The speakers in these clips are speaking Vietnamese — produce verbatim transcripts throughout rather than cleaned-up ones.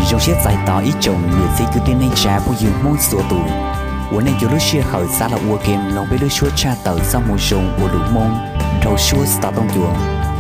trong chiếc giải tỏ ít chồng người sẽ cứ tên nên trả bao nhiêu môn sửa tù uốn nên cho lúc xưa khởi xa là uốn kem lòng với lúc xưa cha tờ sau một rồng uốn đủ môn đầu xưa start tông chùa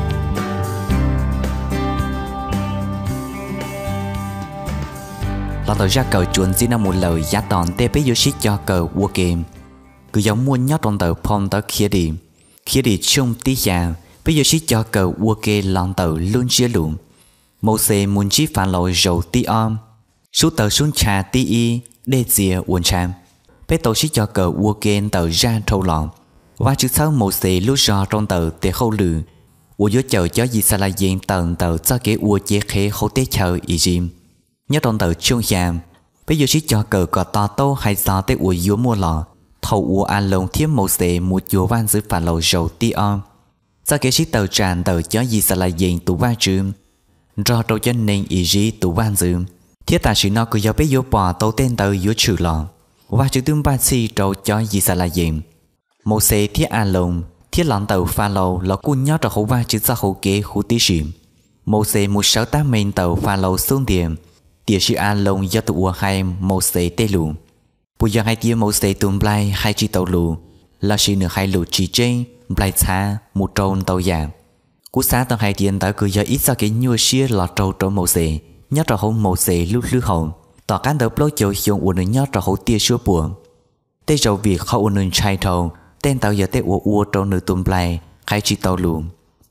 là tờ ra cờ chuẩn chỉ là một lời giá tòn tê bé vô xích cho cờ uốn kem cứ giống muốn nhớ trong tờ phong tờ kia đi kia đi chung tí già bây giờ xích cho cờ uốn kem lòng tờ luôn chia lụm mô xe muốn chí phản lội rầu tí om số tờ xuống trà tí y đê dìa uốn chạm bé tổ xích cho cờ uốn kem tờ ra thâu lọn và chữ sau mô xe lúc rò trong tờ để khâu lử uốn vô chờ cho gì xa là diện tờ tờ cho cái uốn chế khế khâu tế chờ ý dìm nhớ trong tờ chung giam bây giờ xích cho cờ có to tô hay do tế uốn vô mua lọ thầu uốn an lông thiếp mô xe một vô van giữ phản lội rầu tí om cho cái xích tờ tràn tờ cho gì xa là diện tụ va trùm do trâu chân nên ý gì tụ van dư thiết ta chỉ nó cứ do bé vô bỏ tàu tên tờ vô trừ lọ và chữ tương ba si trâu cho gì xa là gì một xe thiết an lông thiết lọn tàu pha lầu là cún nhớ trâu hậu va chữ ra hậu kế hữu tí xìm một xe một sáu tám mình tàu pha lầu xuống điểm địa sĩ an lông do tụ hai một xe tê lù bây giờ hai tia một xe tùm blai hai chi tàu lù là chỉ nửa hai lù chỉ trên blai xa một trâu tàu giảm cú xã tao hai tiền tao cứ giờ ít sao cái nhua xia lọt trâu trâu màu xề nhớ trâu hậu màu xề lúc lúc hậu tỏ cán đỡ lối chiều dùng uốn nhớ trâu hậu tia xua buồn tê trâu việc hậu uốn chai trâu tên tao giờ tê uốn uốn trâu nửa tùm play khai chi tao lùm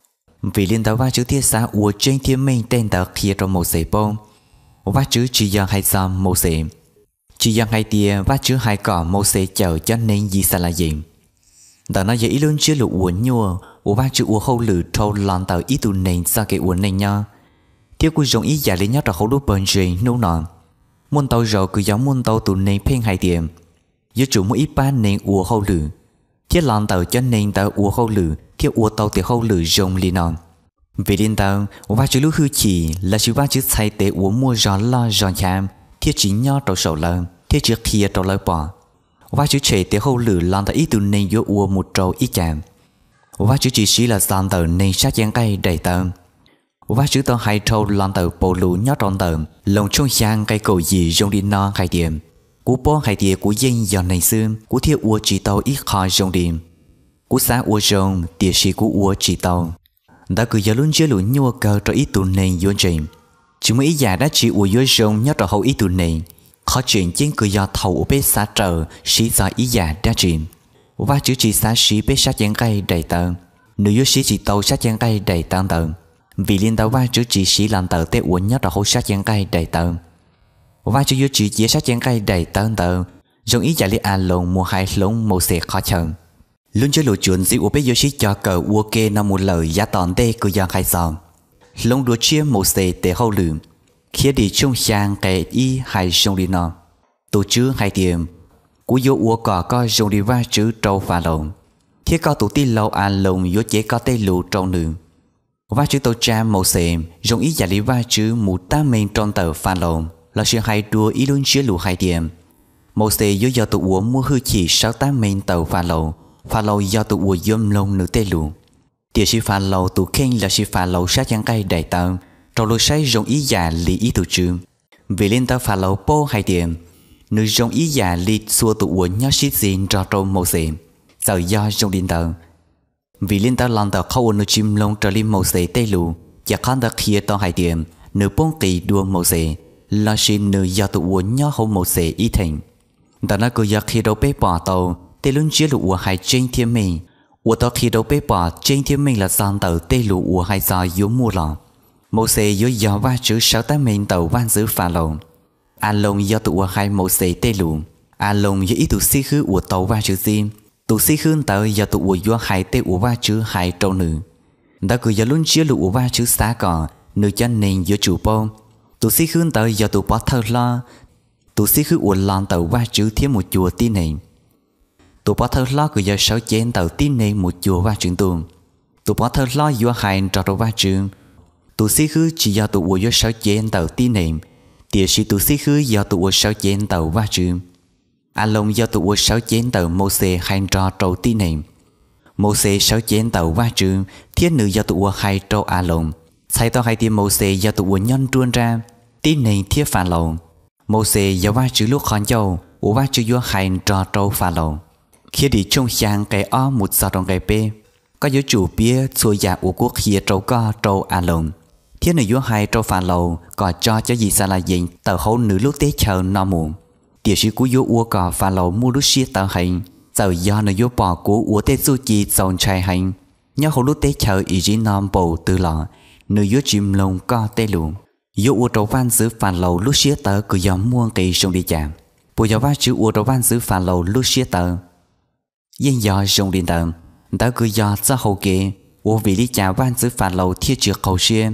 vì liên tao va chữ tia xã uốn trên thiên minh tên tao kia trâu màu xề bông va chữ chỉ giờ hai xăm màu xề chỉ giờ hai tia va chữ hai cỏ màu xề chờ cho nên gì sao là gì tao nói giờ ít luôn chưa lụ uốn nhua uốn va chữ uốn hậu lử trâu lon tao ít tu nền sao cái uốn này nhá tiếc cú dùng ý giả lấy nhớ trâu hậu lúc bận gì nô nọ muốn tao rồi cứ giống muốn tao tu nền phèn hai tiệm giờ chủ mỗi ít ba nền uốn hậu lử thiết lon tao cho nên tao uốn hậu lử thiết uốn tao thì hậu lử dùng li nọ vì liên tao uốn va chữ lúc hư chỉ là chữ va chữ sai tế uốn mua gió lo gió chạm thiết chỉ nhớ trâu sầu lợn thiết chữ kia trâu lợn bỏ và chữ trẻ tế hậu lử lon tao ít tu nền vô uốn một trâu ít chạm và chữ chỉ xí là dàn tờ nên sát giang cây đầy tờ và chữ tờ hai trâu lon tờ bồ lũ nhớ tròn tờ lồng trong giang cây cổ gì trong đi no hai điểm cú bó hai điểm của dân giờ này xưa cú thiêu uo chỉ tàu ít khó trong điểm cú xã uo rồng địa sĩ cú uo chỉ tàu đã cứ giờ luôn chưa lũ nhua cờ cho ít tu nền vô trình chỉ mới già đã chỉ uo vô rồng nhớ trò hậu ít tu nền khó chuyện chính cứ do thầu bế xã trở sĩ do ý già đã trình và chữ chỉ xã sĩ bế sát giang cây đầy tờ nếu yếu sĩ chỉ tàu sát giang cây đầy tăng tờ vì liên tàu và chữ chỉ sĩ làm tờ tế uốn nhớ trò hậu sát giang cây đầy tờ và chữ yếu chỉ chỉ sát giang cây đầy tăng tờ dùng ý giải lý an lồng mùa hai lông màu xệ khó chờ luôn cho lộ chuẩn dị uốn bế yếu sĩ cho cờ uốn kê nó một lời giá tòn tê cứ do khai sòn lông đua chia màu xệ tế hậu lửng khi đi chung sang cái y hai sông đi nó tổ chữ hai điểm cú vô uo cỏ co dùng đi va chữ trâu phà lồng thiết co tụ ti lâu an lồng vô chế co tê lù trâu nữ va chữ tàu cha màu xềm dùng ý giả lý va chữ mù ta mình trong tờ phà lồng là sự hai đua ý luôn chứa lù hai điểm màu xề vô do tụ uo mua hư chỉ sáu tám mình tàu phà lồng phà lồng do tụ uo dâm lông nữ tê lù địa sĩ phà lồng tụ khen là sĩ phà lồng sát giang cây đầy tờ trâu lù say dùng ý giả lý ý tụ chữ vì lên tàu phà lồng po hai điểm nữ trong ý giả lì xua tụ uốn nhớ xít xin cho trâu màu xệ giờ do trong điện tờ vì liên tờ lòng tờ khâu nữ chim lông trở lên màu xệ tây lù và con tờ kia to hai điểm nữ bông kỳ đua màu xệ là xin nữ do tụ uốn nhớ hậu màu xệ ý thành tờ nó cứ giờ khi đâu bế bỏ tàu tây luôn chia lụ uốn hai trên thiên mình uốn tờ khi đâu bế bỏ trên thiên mình là dàn tờ tây lụ uốn hai giờ yếu mua lọ màu xệ yếu gió va chữ sáu tám mình tàu van giữ phà lồng an lông do tụ hai màu xế tê lù an lông do ít tụ xí khứ của tàu va chữ gì tụ xí khứ tàu do tụ do hai tê của va chữ hai trâu nữ đã cứ do luôn chia lụ va chữ xa cỏ nữ chân nên do chủ bông tụ xí khứ tàu do tụ bó thơ lo tụ xí khứ của lon tàu va chữ thêm một chùa tin này tụ bó thơ lo cứ do sáu chén tàu tin này một chùa va chữ tuồng tụ bó thơ lo do hai trò trâu va chữ tụ xí khứ chỉ do tụ do sáu chén tàu tin này địa sĩ tụ xí khứ do tụ sáu chén tàu va chữ an lông do tụ sáu chén tàu mô xê hai trò trâu tí nệm mô xê sáu chén tàu va chữ thiết nữ do tụ hai trâu an lông sai to hai tiêm mô xê do tụ nhân truôn ra tin này thiết phản lầu mô xe giáo va chữ lúc khán châu ủ va chữ vô hành trò trâu phản lầu khi đi chung sang cái o một giờ trong cái bê có yếu chủ bia xua giả ủ quốc kia trâu co trâu à lồng thiết này vô hai trâu phản lầu có cho cho gì xa là gì tờ hậu nữ lúc tế chờ nó muộn địa sĩ của vô ua có phản lầu mua lúc xia tờ hành giờ do nó vô bỏ của ua tế du chi dòng trai hành nhớ hậu lúc tế chờ ý chí nòm bầu từ lọ nữ vô chìm lồng co tê lụn vô ua trâu văn giữ phản lầu lúc xia tờ cứ dòng muôn kỳ sông đi chạm bộ giáo va chữ ua trâu văn giữ phản lầu lúc xia tờ yên do sông đi tờ đã cứ do cho hậu kế ua vì lý chả văn giữ phản lầu thiết trượt cầu xia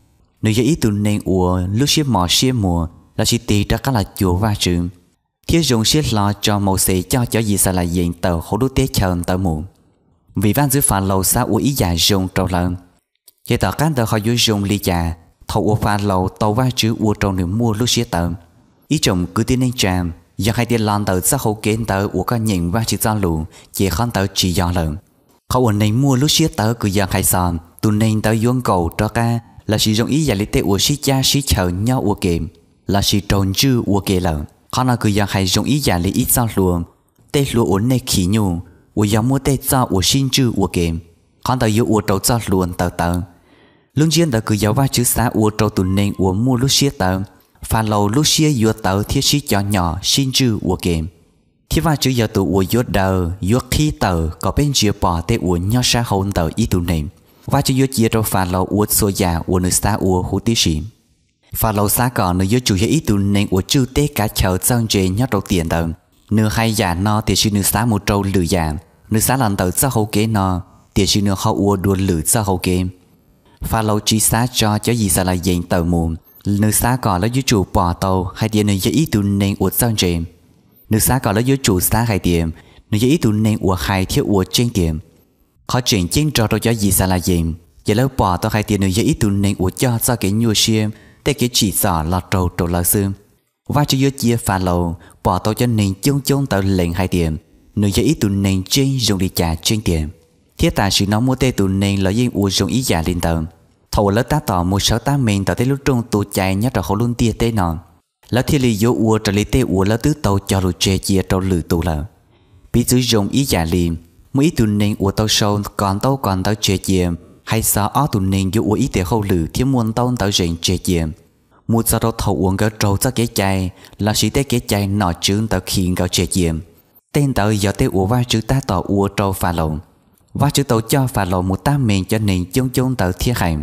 nữ do ý tụ nên ua lúc xia mò xia mùa là chỉ tì ra các là chùa va chữ thiết dùng xia lo cho màu xì cho cho gì sao là diện tờ hậu đốt tế chờ tờ mù vì văn giữ phản lầu xa ua ý giả dùng trâu lợn vậy tờ cán tờ họ vô dùng lý chả thầu ua phản lầu tàu va chữ ua trâu nữ mua lúc xia tờ ý chồng cứ tin nên chàm do hai tiền lon tờ xã hậu kế tờ ua có nhìn va chữ giao lù chỉ khăn tờ chỉ do lợn họ ua nên mua lúc xia tờ cứ do hai sòn tụ nên tờ yuan cầu cho ca là sử dụng ý giả lý tế ua xí cha xí chờ nhau ua kềm là sử trồn chư ua kề lợn họ nào cứ do hai dùng ý giả lý ít giao luồng tê lúa ua nê khí nhu ua do mua tê cho ua xin chư ua kềm họ tờ ua ua trâu cho luồng tờ tờ lương chiến tờ cứ giáo va chữ xã ua trâu tụ nên ua mua lúc xia tờ phản lầu lúc xia ua tờ thiết xí cho nhỏ xin chư ua kềm thiết va chữ giờ tụ ua ua đờ ua khí tờ có bên chia bỏ tê ua nhau xa hôn tờ ý tụ nên và cho chia cho phản lầu ua xua già ua nơi xa ua hú tí xìm phản lầu xa còn nơi ua chủ yếu ý tụ nên ua chư tê cả chờ chân dê nhát đầu tiền tờ nửa hai già no thì sư nửa xa một trâu lử già nửa xa lần tờ ra hậu kế no thì sư nửa họ ua đua lử ra hậu kế phản lầu chỉ xa cho cho gì xa là dành tờ mùn nửa xa còn là ua chủ bỏ tàu hay tiền nơi ý tụ nên ua chân dê nửa xa còn là ua chủ xa hay tiền nơi ý tụ nên ua hai thiếu ua trên tiền họ chuyển chính cho tôi cho gì xa là gì giờ lâu bỏ tôi hai tiền nữa giờ ít tụ nên ủa cho cho cái nhu xiêm để cái chỉ rõ là trâu trâu là xương và cho yếu chia pha lầu bỏ tôi cho nên chung chung tờ lệnh hai tiền nữa giờ ít tụ nên trên dùng đi trả trên tiền thiết tại sự nó mua tê tụ nên là riêng ủa dùng ý giả lên tờ thầu lớp tá tỏ một sáu tám mình tờ tới lúc trung tụ chạy nhát rồi họ luôn tia tê nọแล้วที่ลีโยอัวจะลีเตอัวแล้วตื้อโตจอลุเจเจียโตหรือตูละปีซื้อdùng ý giả liền mỗi tuần nên ủa tao sâu còn tao còn tao chơi chiêm hay sao ở tuần nên dù ủa ý để hậu lử thiếu muốn tao tao rèn chơi chiêm một giờ tao thầu uống cái trâu cho cái chai là chỉ tới cái chai nọ trứng tao khiến cái chơi chiêm tên tao giờ tới ủa vai chữ ta tao ủa trâu phà lồng vai chữ tao cho phà lồng một tam miền cho nên chung chung tao thiết hành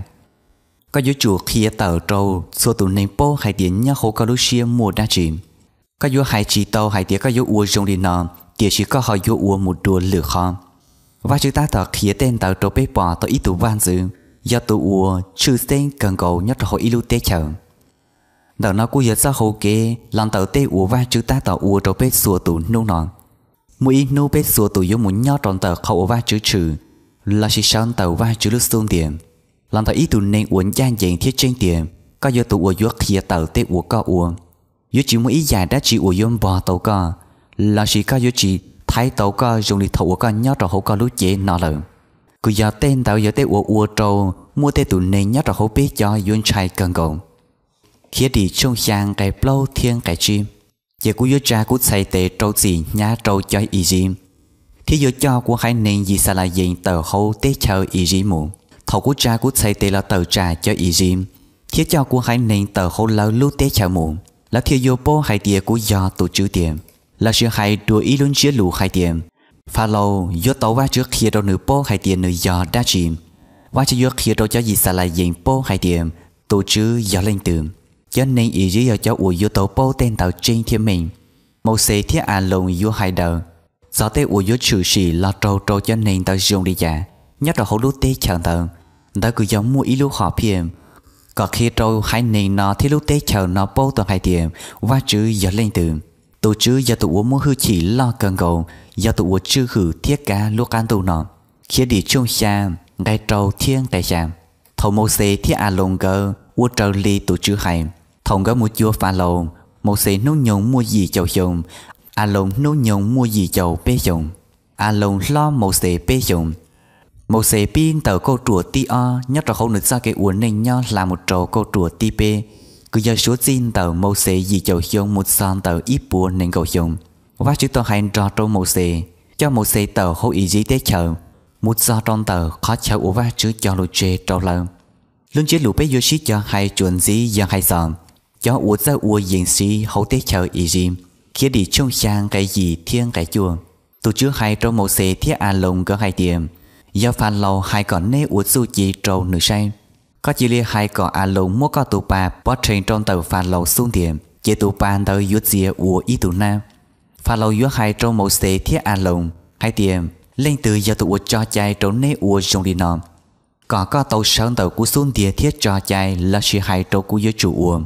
có yếu chủ khi tao trâu số tuần nên bố hay tiền nhá hậu cái lúc xia mua đa chìm có yếu hay chỉ tao hay tiền có yếu ủa dùng đi nọ chỉ chỉ có họ yếu ủa một đùa lửa kho và chúng ta thật khía tên tàu trâu bê bò tàu ít tụ van dữ do tụ ua chư tên cần cầu nhất là hội ilu tế chờ đầu nó cũng giờ ra hậu kế làm tàu tê ua và chúng ta tàu ua trâu bê xua tụ nô nọn mỗi nô bê xua tụ yếu muốn nhót tròn tàu khẩu và chữ trừ là chỉ sáng tàu và chữ lúc xuống tiền làm tàu ít tụ nên uốn gian dành thiết trên tiền có do tụ ua yếu khía tàu tê ua có ua yếu chỉ mỗi dài đã chỉ ua yếu bò tàu co là chỉ có yếu chỉ thái tàu có dùng đi thầu có nhớ rồi hậu có lúa chế nọ lợn cứ giờ tên tàu giờ tên ua ua trâu mua tên tụi này nhớ rồi hậu biết cho yun trai cần cầu khi đi trong sang cái plau thiên cái chim giờ cũng yun cha cũng xây tệ trâu gì nhá trâu cho ý gì thì giờ cho của hai nền gì sao là gì tờ hậu tế chờ ý gì muộn thầu của cha cũng xây tệ là tờ trà cho ý gì thì cho của hai nền tờ hậu lâu lúa tế chờ muộn là thì giờ bố hai tia của do tổ chữ tiền là sự hay đùa ý luôn chia lù hai tiền pha lâu do tàu va trước khi đâu nửa bố hai tiền nửa giò đa chìm và cho do khi đâu cho gì sao lại dành bố hai tiền tổ chữ gió lên tường cho nên ý dưới cho ủa do tàu bố tên tàu trên thiên mình màu xế thiết à lồng do hai đầu do tên ủa do trừ xì là trâu trâu cho nên tàu dùng đi giả nhất là hậu lúc tê chờ tàu ta cứ giống mua ý lúc họ phiền còn khi trâu hai nền nó thì lúc tê chờ nó bố tàu hai tiền và chữ gió lên tường tổ chữ do tụ mua hư chỉ lo cần cầu do tụ chữ hử thiết cá lúc ăn tụ nọ khi đi chung xa ngay trâu thiên đại sàm thầu mô xê thiết à lồng gơ u trâu ly tụ chữ hay thầu gơ một chua pha lồng mô xê nấu nhung mua gì chầu dùng à lồng nấu nhung mua gì chầu bê dùng à lồng lo mô xê bê dùng mô xê pin tờ câu trùa ti o nhất là không được ra cái uốn nên nho là một trâu câu trùa ti bê cứ giờ số tin tờ mô xê gì chầu hiông một son tờ ít bùa nên cầu hiông và chữ tờ hành trò trâu mô xê cho mô xê tờ hô ý gì tế chờ một do trong tờ khó chờ ủ và chữ cho lù chê trâu lơ luôn chế lù bế vô xí cho hai chuẩn gì do hai sòn cho ủ ra ủ diễn sĩ hậu tế chờ ý gì kia đi chung sang cái gì thiên cái chùa tụ chữ hai trâu mô xê thiết à lông có hai tiệm do phản lâu hai còn nê ủ su chi trâu nữ say có chỉ li hai có à lông mua có tụ bà bỏ trên trong tờ phản lâu xuống tiệm chỉ tụ bà tờ yuốt dìa ủ ý tụ nam phản lâu yuốt hai trâu mô xê thiết à lông hai tiệm lên từ giờ tụ cho chạy trâu nê ủ trong đi nòm có có tàu sơn tàu của xuống địa thiết cho chạy là chỉ hai trâu của giới chủ ủ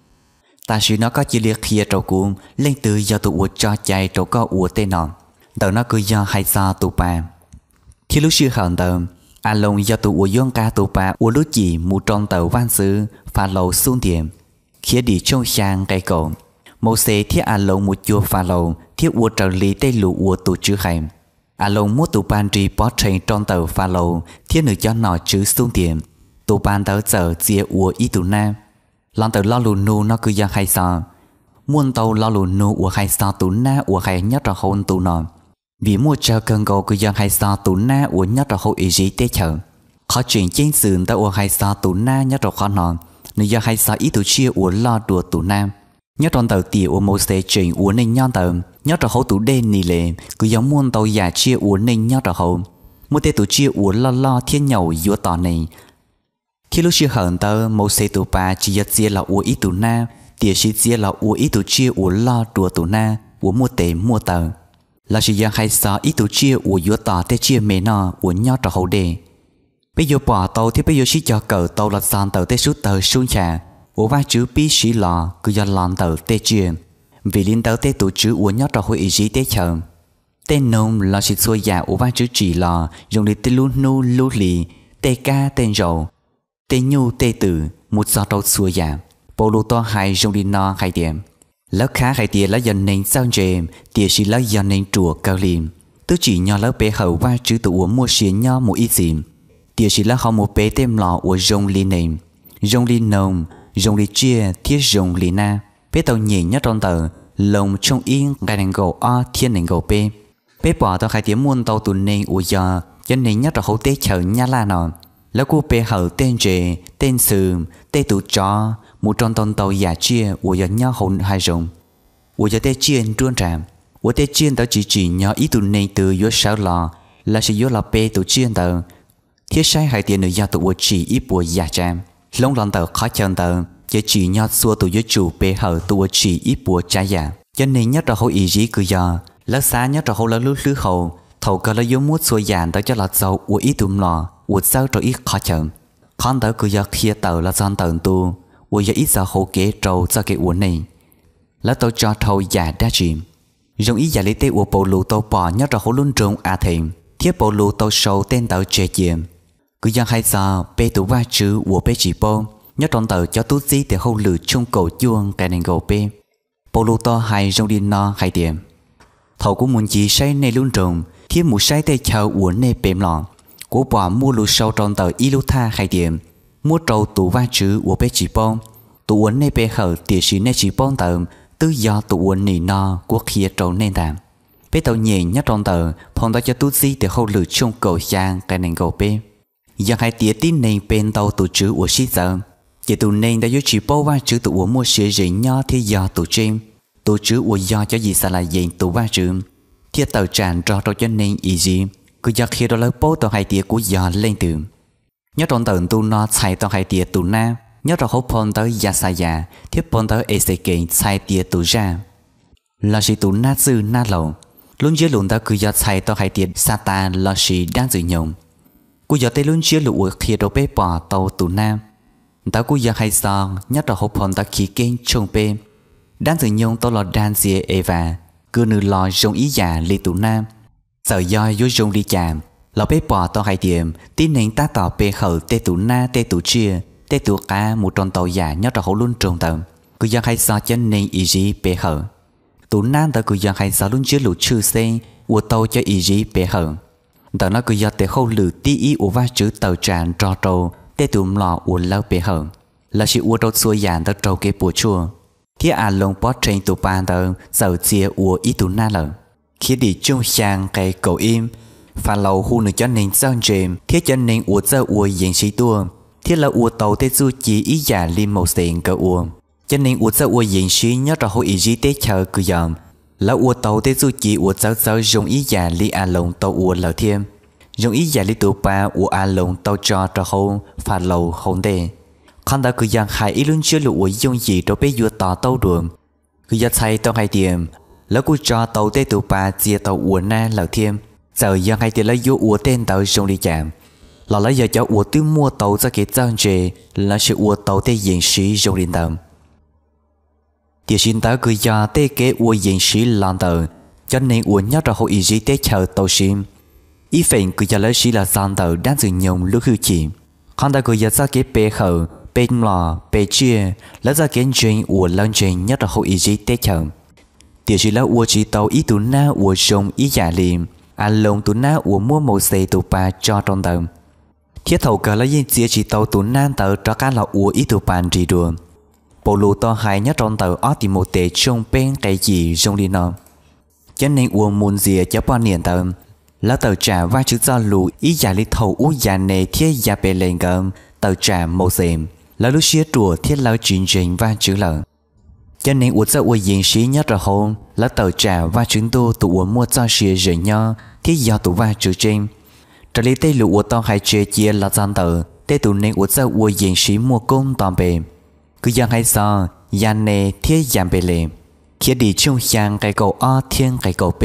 ta chỉ nó có chỉ liệt kia trâu cuồng lên từ giờ tụ cho chạy trâu có ủ tên nòm tàu nó cứ do hai sao tụ bà khi lúc xưa hận tàu à lông giờ tụ dương ca tụ bà ủ lúc chỉ mu trong tàu văn sư pha lầu xuống điểm khi đi trong sang cây cổ một xe thiết à lông một chùa pha lầu thiết ủ trợ lý tây lụ ủ tụ chữ hành à lông mua tụ ban trì bó trên trong tàu pha lầu thiết nữ cho nọ chữ xuống điểm tụ ban tàu giờ chia ủ ý tụ nam lần tàu lo lù nu nó cứ do hai sao muôn tàu lo lù nu ủ hai sao tụ na ủ hai nhất là hôn tụ nọ vì mua chờ cơn gầu cứ do hai sao tụ na ủ nhất là hôn ý gì tế chờ khó chuyện trên sườn tàu ủ hai sao tụ na nhất là khó nọ nếu do hai sao ý tụ chia ủ lo đùa tụ nam nhất trong tàu tiểu ủ một xe chuyện ủ nên nhon tàu nhất là hậu tụ đen nì lệ cứ giống muôn tàu giả chia ủ nên nhất là hậu mua tê tụ chia ủ lo lo thiên nhậu giữa tỏ này khi lúc chia hận tàu một xe tụ ba chỉ giật chia là ủ ý tụ na tiệt sĩ chia là ủ ý tụ chia ủ lo đùa tụ na ủ mua tệ mua tàu là chỉ do hai sao ý tụ chia ủ giữa tỏ tê chia mê nọ ủ nhất là hậu đề bây giờ bỏ tàu thì bây giờ chỉ cho cờ tàu là san tàu tê suốt tàu xuống trà ủ vai chữ bí sĩ lò cứ do làm tàu tê chia vì liên tàu tê tụ chữ ủ nhất là hội ý gì tê chờ tên nông là chỉ xuôi giả ủ vai chữ chỉ lò dùng để tê lu nu lu lì tê ca tên rầu tê nhu tê tử một giọt đầu xuôi giả bộ lô to hai dùng đi no hai điểm lớp khá hai điểm là dần nên sao dèm tiệt chỉ là dần nên chùa cao liềm tức chỉ nhỏ lớp bé hậu vai chữ tụ ủ mua xuyên nhỏ một ít gì tiệt chỉ là họ một bé tem lò ủ dùng li nềm dùng li nồng dùng li chia thiết dùng li na bé tàu nhỉ nhất trong tờ lồng trong yên gai nền gầu o thiên nền gầu bé bé bỏ tàu hai tiếng muôn tàu tụ nên ủ giờ cho nên nhất là hậu tế chờ nhá la nọแล้วกูไปเหอเต้นเจเต้นซึมเต้ตุจอมูจอนตอนเตาอย่าเชี่ย我要鸟红还容我要在见专站我在见到只只鸟一度内từ有少了là是有了被ตุ见到thiết sai hai tiền nữ gia tụ chỉ ít bùa giả trang lông lần tờ khó chân tờ chỉ chỉ nhau xua tụ với chủ bề hở tụ chỉ ít bùa trả giả cho nên nhất là hậu ý gì cứ giờ lớp xa nhất là hậu là lứa lứa hậu thầu cơ là yếu mút xua giàn tới cho là giàu của ít tụm lò của sao cho ít khó chân con tờ cứ giờ kia tờ là gian tờ tu của giờ ít giờ hậu kế trâu cho cái uốn này là tôi cho thầu giả đa chìm dùng ý giả lý tế của bộ lù tàu bỏ nhất là hậu luôn trông à thềm thiết bộ lù tàu sâu tên tàu trẻ chìm cứ giờ hai giờ bê tụ va chữ của bê chỉ bô nhất trong tờ cho tú gì để hậu lử chung cổ chuông cái nền gầu bê bộ lù to hai trong đi no hai điểm thầu của muốn chỉ say này luôn trồng thiết một say tay chào của nê bềm lọ của bỏ mua lù sâu trong tờ y lù tha hai điểm mua trâu tụ va chữ của bê chỉ bô tụ uốn nê bê hở tiệt sĩ nê chỉ bô tờ tư do tụ uốn nỉ no của kia trâu nên tạm bê tàu nhẹ nhất trong tờ phong đó cho tú gì để hậu lử chung cổ giang cái nền gầu bê giờ hai tía tin nên bên tàu tụ chữ của sĩ giờ chỉ tụ nên đã có chỉ bao va chữ tụ của mua sữa rỉ nho thì giờ tụ chim tụ chữ của do cho gì sao là gì tụ va chữ thiết tàu tràn cho cho cho nên ý gì cứ giờ khi đó lấy bao tàu hai tía của giờ lên từ nhớ trong tàu tụ nó xài tàu hai tía tụ na nhớ trong hộp phong tới gia sa già thiết phong tới e c k xài tía tụ ra là sĩ tụ na dư na lầu luôn dưới luôn ta cứ giờ xài tàu hai tía satan là sĩ đang dự nhung cú giờ tây luôn chia lụa khi đâu bé bỏ tàu tụ nam ta cú giờ hay sao nhất là hộp phong ta khí kén trông bé đang dự nhung tàu là đang dìa eva cứ nửa lò dùng ý giả li tụ nam giờ do vô dùng đi chạm là bé bỏ tàu hai điểm tin nên ta tỏ bé khởi tê tụ na tê tụ chia tê tụ cá một tròn tàu giả nhất là hộp luôn trông tàu cứ giờ hay sao cho nên ý gì bé khởi tụ nam ta cứ giờ hay sao luôn chia lụa chư xe của tàu cho ý gì bé khởi tờ nó cứ giờ để khâu lử tí ý của va chữ tàu tràn trò trâu để tụm lò của lâu bể hở là chỉ ua trâu xuôi dàn tao trâu cái bùa chua thiết à lông bó trên tụ bàn tao dầu chia ua ít tụ na lợn khi đi chung sang cái cầu im pha lâu hu nửa cho nên sơn chìm thiết cho nên ua dơ ua diện sĩ tua thiết là ua tàu tê du chỉ ý giả lim màu xịn cỡ ua cho nên ua dơ ua diện sĩ nhớ ra hội ý gì tê chờ cứ dòm là ua tàu tê du chỉ ua dơ dơ dùng ý giả li à lông tàu ua lờ thêm dùng ý giả li tụ ba ua à lông tàu cho ra hôn pha lâu hôn đê con đã cứ giang hai ý luôn chưa lụa dùng gì đâu bé vua tàu tàu đường cứ giang thay tàu hai điểm lỡ cứ cho tàu tê tụ ba chia tàu ua na lờ thêm giờ giang hai tiền lấy vua ua tên tàu dùng đi chạm là lấy giờ cho ua tư mua tàu cho cái trang trề là sự ua tàu tê diện sĩ dùng đi tàu tiền xin tàu cứ cho tê kế ua diện sĩ làm tàu cho nên ua nhớ ra hội ý gì tê chờ tàu sim ý phèn cứ cho lấy sĩ là giang tàu đang sử dụng lúc hư chỉ con đã cứ giờ cho cái bê khẩu bên lò bê chia lấy ra cái chuyện ua lần chuyện nhớ ra hội ý gì tê chờ tiền sĩ là ua chỉ tàu ý tụ na ua dùng ý giả liềm anh lông tụ na ua mua màu xì tụ ba cho trong tàu thiết thầu cờ lấy những chia chỉ tàu tụ nan tàu cho cá là ua ý tụ bàn gì đùa bộ lù to hai nhất trong tàu ở tìm một tệ trong bên cái gì trong đi nó cho nên ua muốn gì cho bao nhiêu tàu là tàu trả vai chữ do lù ý giả lý thầu u giả nề thiết giả bề lên gầm tàu trả màu xìm là lúc xía đùa thiết lao chuyện chuyện vai chữ lợn cho nên ua cho ua diện sĩ nhất là hôn là tàu trả vai chữ tu tụ ua mua cho xía rời nhau thiết do tụ vai chữ trên trở lý tây lù ua to hai chia chia là gian tàu tây tụ nên ua cho ua diện sĩ mua công toàn bề cứ giang hay sao giang nề thiết giang bề lề khi đi chung sang cái cầu o thiên cái cầu b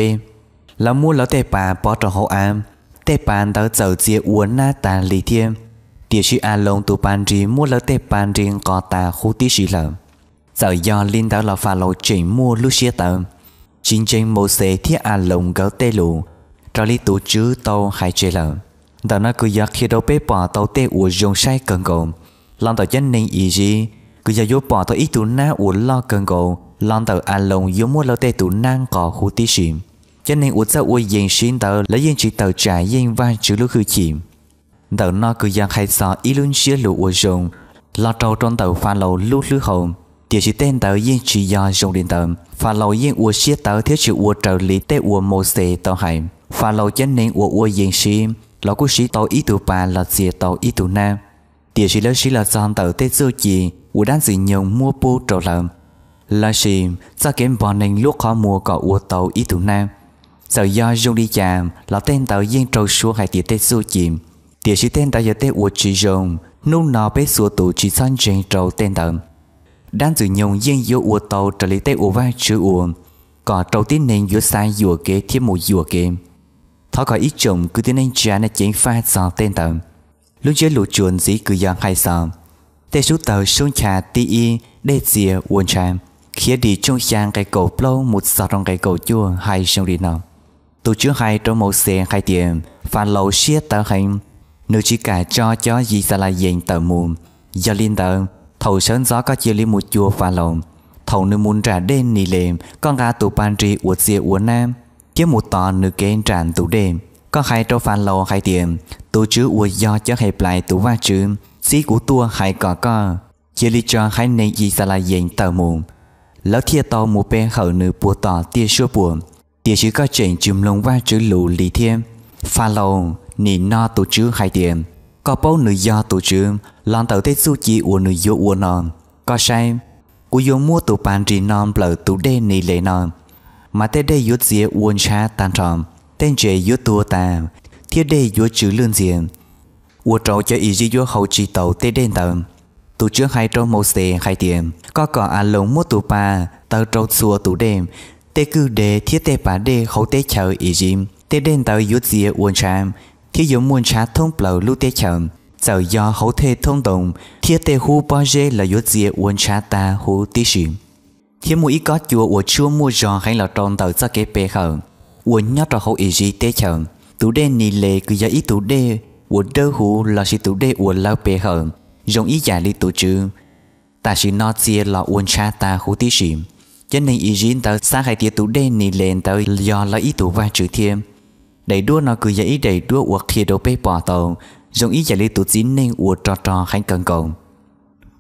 là mua lão tê bà bỏ trong hậu am tê bàn đã dầu chia uốn na tàn lì thiên địa sĩ a lông tụ bàn gì mua lão tê bàn riêng có ta khu tí sĩ lợn giờ do linh đã là pha lầu chỉnh mua lúc xía tờ chính trên mô xế thiết a lông gấu tê lù cho lý tụ chứ tàu hai chê lợn đó nó cứ giặc khi đâu bế bỏ tàu tê uốn dùng sai cần gồm làm tàu chân nên ý gì cứ giờ vô bỏ tàu ít tụ na uốn lo cần gồm làm tàu a lông vô mua lão tê tụ năng có khu tí sĩ cho nên ủa sao ủa yên xin tờ lấy yên chỉ tờ trả yên vai chữ lúc hư chìm tờ nó cứ giang hay sao ý luôn xía lụ ủa rồng lo trâu trong tờ pha lầu lúc lư hồn địa chỉ tên tờ yên chỉ do rồng điện tờ pha lầu yên ủa xía tờ thiếu chữ ủa trợ lý tê ủa mô xê tàu hải pha lầu cho nên ủa ủa yên xin lo cứ sĩ tàu ý tụ bà là xìa tàu ý tụ na địa chỉ lấy sĩ là giang tờ tê dư gì ủa đang sử dụng mua bù trầu lợn là sĩ ra kém bọn nên lúc khó mua có ủa tàu ý tụ na giờ do dùng đi chạm là tên tàu yên trâu xuống hai tiệt tê su chìm tiệt sĩ tên tàu giờ tê uất chỉ dùng nung nọ bé sủa tụ chỉ san trên trâu tên tàu đang sử dụng yên vô uất tàu trở lại tê uất vai chữ uất có trâu tín nên vô sai vô kế thêm một vô kế thọ có ít chồng cứ tín nên trả nó chỉ pha sò tên tàu lúc chơi lụt chuồn dĩ cứ giang hai sò tê số tàu xuống trà ti y đê dìa uất chạm khi đi trong sang cái cầu lâu một sọ trong cái cầu chua hay trong đi nào tụ chứa hai trong một xe hai tiền và lầu xiết tờ hành nếu chỉ cả cho cho gì sẽ là diện tờ mùn do liên tờ thầu sớm gió có chia liên một chùa và lầu thầu nếu muốn trả đêm nì lềm con gà tụ ban tri uất dìa uất nam chứ một tòa nữ kế tràn tụ đêm có hai trong phan lầu hai tiền tụ chứa uất do cho hẹp lại tụ va chữ xí của tua hai cỏ co chia lý cho hai nên gì sẽ là diện tờ mùn lỡ thiệt tàu một bên hở nữ bùa tỏ tia xua buồn địa chỉ có chuyện chùm lông va chữ lù lì thêm pha lâu nỉ no tổ chữ hai tiền có bao nữ do tổ chữ làm tàu tết su chi của nữ vô của non có sai của dùng mua tổ bàn trì non bờ tổ đê nỉ lệ non mà tết đây vô dĩa uốn cha tan tròn tên trẻ vô tua ta thiết đây vô chữ lươn diện uốn trâu cho ý gì vô hậu chỉ tàu tết đen tàu tổ chữ hai trâu màu xè hai tiền có cỏ à lông mua tổ ba tàu trâu xua tổ đêm tê cứ để thiết tê bà đê khẩu tê chờ ý dìm tê đen tàu yốt dìa uốn chạm thiết giống muôn trá thông bầu lưu tê chờ giờ do khẩu thê thông đồng thiết tê hú bao dê là yốt dìa uốn trá ta hú tí xìm thiết mũi có chùa uốn chua mua giò hay là tròn tàu ra kế bê khờ uốn nhót ra khẩu ý dì tê chờ tủ đê nì lệ cứ giá ý tủ đê uốn đơ hú là sĩ tủ đê uốn lao bê khờ dùng ý giả lý tủ chữ ta sĩ nó dìa là uốn trá ta hú tí xìm cho nên ý dính tớ xa hai tiết tủ đen nì lên tớ do là ý tủ va chữ thêm đầy đua nó cứ giải ý đầy đua uộc khi đâu bê bỏ tàu dùng ý giải lý tủ dính nên uộc trò trò khánh cần cầu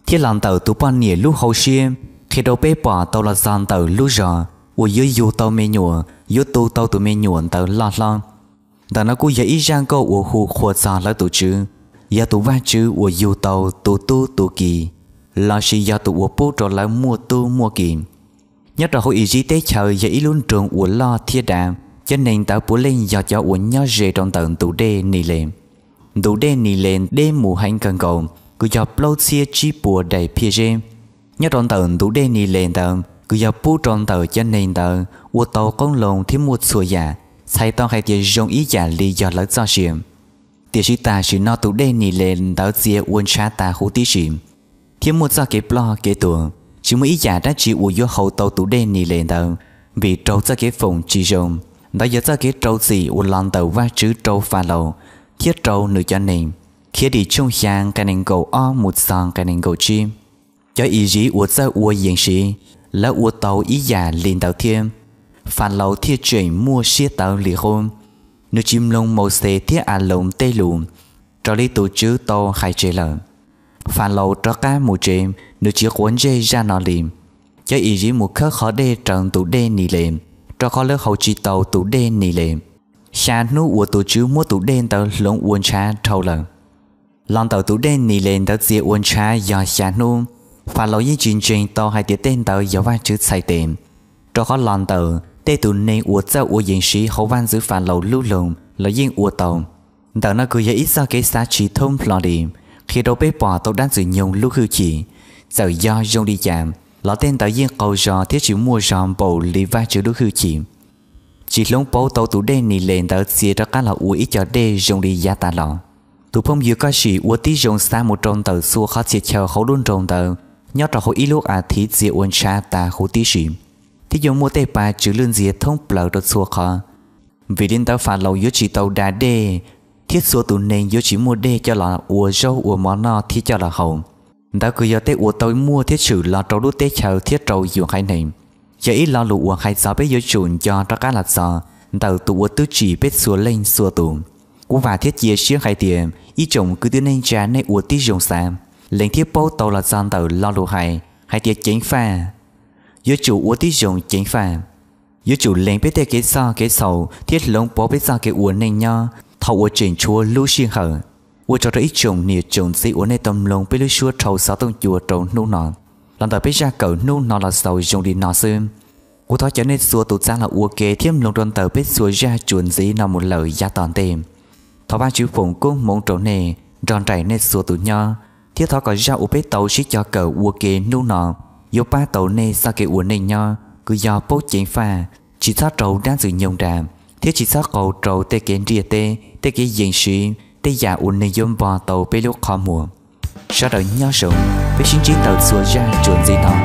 thiết làm tàu tụ bao nhiêu lúc hậu xuyên khi đầu bê bỏ tàu là dàn tàu lúc rõ u dưới du tàu mê nhùa dưới tu tàu tụ mê nhùa tàu lo lo tàu nó cũng dễ ràng câu u khu khoa già lại tụ chứ giờ tụ va chứ u du tàu tụ tu tụ kỳ là chỉ giờ tụ u bố trò lại mua tu mua kỳ nhất là hội ý chí tế chờ dễ luôn trường u lo thiết đàm cho nên tàu bố lên giờ cho u nhớ về trong tận tụ đê nì lên tụ đê nì lên đê mù hành cần cầu cứ giờ lâu xia chi bùa đầy phía trên nhớ trong tận tụ đê nì lên tận cứ giờ bố trong tờ cho nên tờ u tàu con lồng thêm một số giả sai tao hay tiền dùng ý giả lý do lấy cho xiêm tiền sĩ ta chỉ nó tụ đen nỉ lên tao chia uốn cha ta hú tí xiêm thêm một giờ cái plo cái tuồng chỉ mới ý giả đã chỉ u vô hậu tàu tụ đen nỉ lên tờ vì trâu cho cái phòng chỉ dùng đã giờ cho cái trâu gì u lần tàu va chữ trâu pha lầu thiết trâu nửa cho nên khi đi chung sang cái nên cầu o một sòng cái nên cầu chim cho ý gì u cho u yên sĩ là u tàu ý giả lên tàu thêm phản lâu thiết chuyển mua xe tàu lì hôn nữ chim lông màu xế thiết à lồng tê lùm cho lý tổ chứ tàu hai chế lợn phản lâu cho cá mù chêm nữ chỉ cuốn dây ra nó lìm cho ý gì một khớp khó đê trần tủ đê nì lềm cho khó lớp hậu chi tàu tủ đê nì lềm xa nụ u tổ chứ mua tủ đê tàu lông uốn cha trâu lợn lòng tàu tủ đê nì lềm tàu dìa uốn cha do xa nụ phản lâu như chuyện chuyện tàu hai tiết tên tàu do vai chữ sai tên cho khó lòng tàu tê tụ nên uổng cho uổng diễn sĩ hậu văn giữ phản lầu lưu lồng là yên uổng tàu tàu nó cứ dễ ít ra cái giá trị thông lò đi khi đâu bế bỏ tàu đang sử dụng lúc hư chỉ giờ do dùng đi chạm lọ tên tàu yên cầu giò thiết chịu mua giòn bầu lì va chữ lúc hư chỉ chỉ lông bầu tàu tụ đen nì lên tàu xìa cho các là uổng ít cho đê dùng đi giá ta lọ tụ phong dư có sĩ uổng tí dùng xa một trong tàu xua khó xịt chờ hậu luôn trong tàu nhớ cho hội ít lúc à thí dịa uổng cha ta hữu tí xìm thì dùng mua tê bà chữ lươn dìa thông bờ đột xua khó vì đến tàu phản lầu yếu chỉ tàu đá đê thiết xua tụ nên yếu chỉ mua đê cho là ua rau ua món no thiết cho là hậu đã cứ giờ tê ua tàu mua thiết chữ là trâu đút tê chờ thiết trâu dùng hai nền giờ ít lo lụ ua hai sáu bé yếu chuẩn cho cho cá lạt giò tàu tụ ua tứ chỉ bết xua lên xua tụ cú và thiết chia xiếng hai tiền ý chồng cứ tư nên trả nên ua tí dùng sáng lên thiết bao tàu là giòn tàu lo lụ hai hai tiền chính pha yếu chủ uống tí dùng chính phàm yếu chủ lên biết thế cái sao cái sầu thiết lông bó biết sao cái uống nên nhau thầu uống chỉnh chua lưu xuyên hở uống cho ra ít trồng nhiều trồng gì uống này tâm lông biết lưu xua trầu sáu tông chùa trầu nô nọ lần đầu biết ra cỡ nô nọ là sầu dùng đi nọ xương uống tháo cho nên xua tụt ra là uống kế thêm lông đơn tờ biết xua ra chuồn gì nọ một lời giá toàn tem tháo ba chữ phụng cũng muốn trầu nè tròn chảy nên xua tụt nhau thiết tháo có ra uống biết tàu xí cho cỡ uống kế nô nọ yếu ba tàu nê sao cái uốn nê nho cứ do bố chính pha chỉ sát trâu đang sử dụng đàm thiết chỉ sát cầu trâu tê kiến rìa tê tê cái diện sĩ tê giả uốn nê dôm bò tàu bê lúc khó mùa sau đó nho sủng với chính trí tàu xua ra chuẩn gì đó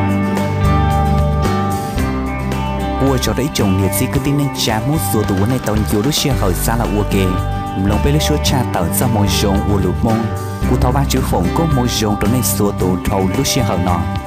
ua cho đấy chồng nhiệt gì cứ tin nên cha mút xua tụ uốn nê tàu nhiều lúc xe hỏi xa là ua kề lòng bê lúc xua cha tàu ra môi rồng ua lụt mông u tháo ba chữ phồng có môi rồng trở nên xua tụ trâu lúc xe hỏi nọ